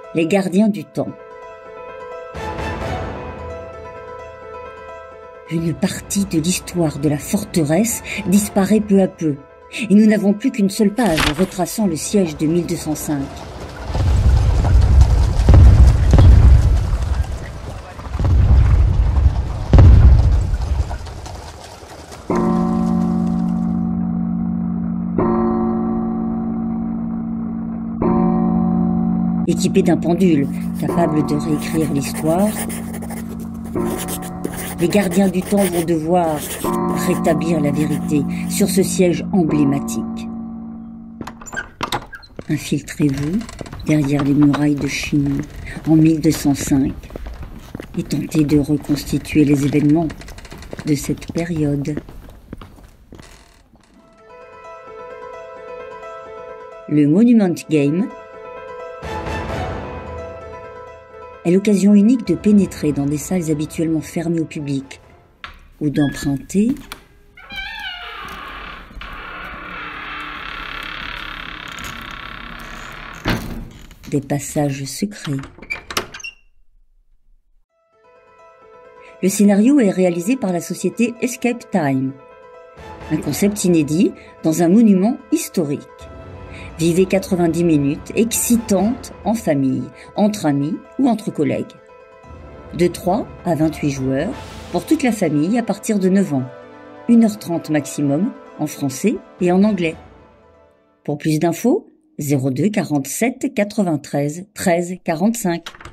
Les gardiens du temps. Une partie de l'histoire de la forteresse disparaît peu à peu, et nous n'avons plus qu'une seule page retraçant le siège de 1205. Équipé d'un pendule capable de réécrire l'histoire, les gardiens du temps vont devoir rétablir la vérité sur ce siège emblématique. Infiltrez-vous derrière les murailles de Chine en 1205 et tentez de reconstituer les événements de cette période. Le Monument Game est l'occasion unique de pénétrer dans des salles habituellement fermées au public ou d'emprunter des passages secrets. Le scénario est réalisé par la société Escape Time, un concept inédit dans un monument historique. Vivez 90 minutes excitantes en famille, entre amis ou entre collègues. De 3 à 28 joueurs pour toute la famille à partir de 9 ans. 1h30 maximum en français et en anglais. Pour plus d'infos, 02 47 93 13 45.